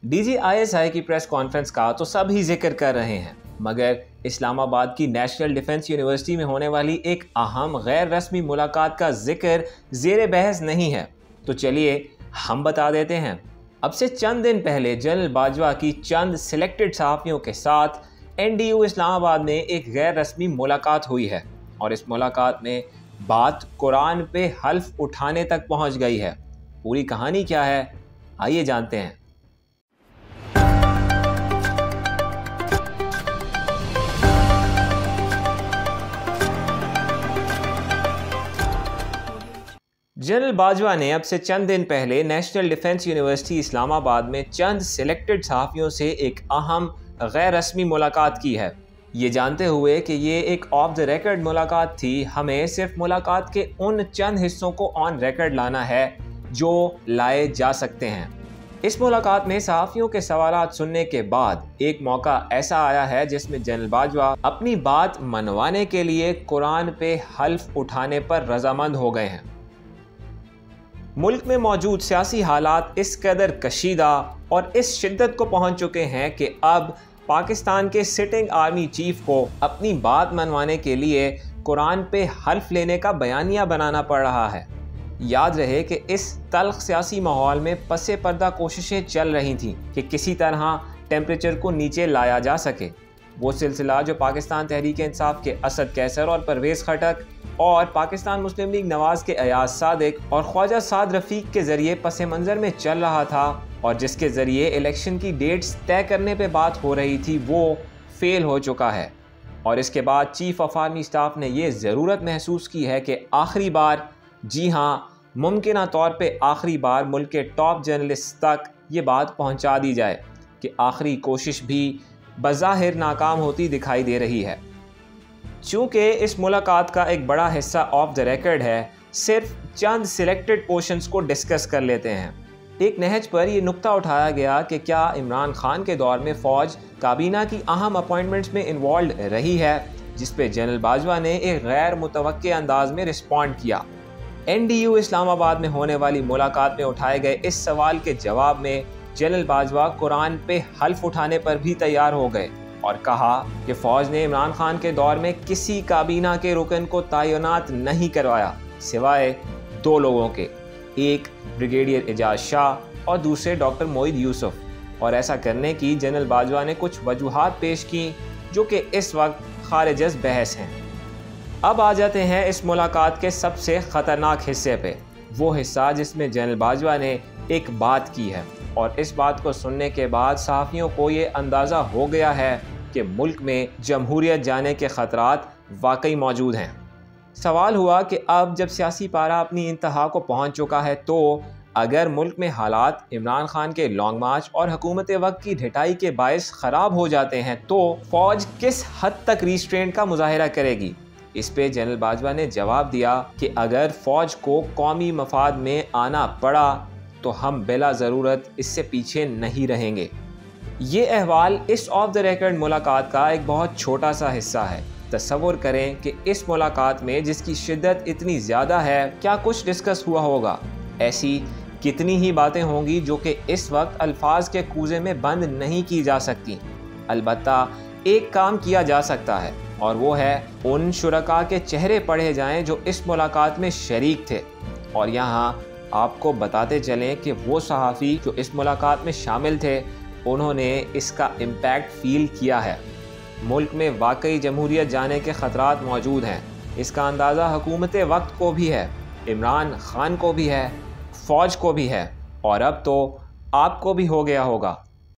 DGISI की press conference का तो सभी जिक्र कर रहे हैं, मगर इस्लामाबाद की नेशनल डिफेंस यूनिवर्सिटी में होने वाली एक अहम गैर रस्मी मुलाकात का जिक्र ज़ेर बहस नहीं है। तो चलिए हम बता देते हैं। अब से चंद दिन पहले जनरल बाजवा की चंद सिलेक्टेड सहाफ़ियों के साथ NDU इस्लामाबाद में एक गैर रस्मी मुलाकात हुई है और इस मुलाकात में बात कुरान पे हल्फ उठाने तक पहुंच गई है। पूरी कहानी क्या है, आइए जानते हैं। जनरल बाजवा ने अब से चंद दिन पहले नेशनल डिफेंस यूनिवर्सिटी इस्लामाबाद में चंद सिलेक्टेड सहाफ़ियों से एक अहम गैर रस्मी मुलाकात की है। ये जानते हुए कि ये एक ऑफ द रिकॉर्ड मुलाकात थी, हमें सिर्फ मुलाकात के उन चंद हिस्सों को ऑन रिकॉर्ड लाना है जो लाए जा सकते हैं। इस मुलाकात में सहाफ़ियों के सवालात सुनने के बाद एक मौका ऐसा आया है जिसमें जनरल बाजवा अपनी बात मनवाने के लिए कुरान पे हल्फ उठाने पर रजामंद हो गए हैं। मुल्क में मौजूद सियासी हालात इस कदर कशीदा और इस शिद्दत को पहुंच चुके हैं कि अब पाकिस्तान के सिटिंग आर्मी चीफ को अपनी बात मनवाने के लिए कुरान पे हल्फ लेने का बयानिया बनाना पड़ रहा है। याद रहे कि इस तल्ख सियासी माहौल में पसे पर्दा कोशिशें चल रही थीं कि किसी तरह टेम्परेचर को नीचे लाया जा सके। वो सिलसिला जो पाकिस्तान तहरीक इंसाफ के असद कैसर और परवेज़ खटक और पाकिस्तान मुस्लिम लीग नवाज के अयाज सादिक और ख्वाजा साद रफ़ीक के ज़रिए पस मंज़र में चल रहा था और जिसके ज़रिए इलेक्शन की डेट्स तय करने पे बात हो रही थी, वो फेल हो चुका है। और इसके बाद चीफ ऑफ आर्मी स्टाफ ने ये ज़रूरत महसूस की है कि आखिरी बार, जी हाँ, मुमकिन तौर पे आखिरी बार मुल्क के टॉप जर्नलिस्ट तक ये बात पहुँचा दी जाए कि आखिरी कोशिश भी बज़ाहिर नाकाम होती दिखाई दे रही है। चूँकि इस मुलाकात का एक बड़ा हिस्सा ऑफ द रिकॉर्ड है, सिर्फ चंद सिलेक्टेड पोर्शंस को डिस्कस कर लेते हैं। एक नहज पर यह नुक्ता उठाया गया कि क्या इमरान खान के दौर में फ़ौज काबीना की अहम अपॉइंटमेंट्स में इन्वॉल्व रही है, जिस पे जनरल बाजवा ने एक गैर मुतवक्के अंदाज में रिस्पॉन्ड किया। NDU इस्लामाबाद में होने वाली मुलाकात में उठाए गए इस सवाल के जवाब में जनरल बाजवा कुरान पे हल्फ उठाने पर भी तैयार हो गए और कहा कि फ़ौज ने इमरान खान के दौर में किसी काबीना के रुकन को तैनात नहीं करवाया सिवाय दो लोगों के, एक ब्रिगेडियर एजाज शाह और दूसरे डॉक्टर मोईद यूसुफ। और ऐसा करने की जनरल बाजवा ने कुछ वजूहात पेश की जो कि इस वक्त खारिज बहस हैं। अब आ जाते हैं इस मुलाकात के सबसे ख़तरनाक हिस्से पे, वो हिस्सा जिसमें जनरल बाजवा ने एक बात की है और इस बात को सुनने के बाद सहाफ़ियों को ये अंदाज़ा हो गया है कि मुल्क में जमहूरियत जाने के ख़तरात वाकई मौजूद हैं। सवाल हुआ कि अब जब सियासी पारा अपनी इंतहा को पहुंच चुका है, तो अगर मुल्क में हालात इमरान खान के लॉन्ग मार्च और हुकूमत वक्त की ढिठाई के बायस ख़राब हो जाते हैं, तो फ़ौज किस हद तक रिस्ट्रेंट का मुजाहिरा करेगी। इस पे जनरल बाजवा ने जवाब दिया कि अगर फ़ौज को कौमी मफाद में आना पड़ा तो हम बिला ज़रूरत इससे पीछे नहीं रहेंगे। ये अहवाल इस ऑफ द रिकॉर्ड मुलाकात का एक बहुत छोटा सा हिस्सा है। तसव्वुर करें कि इस मुलाकात में जिसकी शिद्दत इतनी ज़्यादा है, क्या कुछ डिस्कस हुआ होगा। ऐसी कितनी ही बातें होंगी जो कि इस वक्त अल्फाज के कूजे में बंद नहीं की जा सकती। अलबत्ता एक काम किया जा सकता है और वो है उन शुरका के चेहरे पढ़े जाएं जो इस मुलाकात में शरीक थे। और यहाँ आपको बताते चलें कि वो सहाफ़ी जो इस मुलाकात में शामिल थे, उन्होंने इसका इम्पैक्ट फ़ील किया है। मुल्क में वाकई जमहूरियत जाने के ख़तरात मौजूद हैं। इसका अंदाज़ा हुकूमत वक्त को भी है, इमरान खान को भी है, फ़ौज को भी है और अब तो आपको भी हो गया होगा।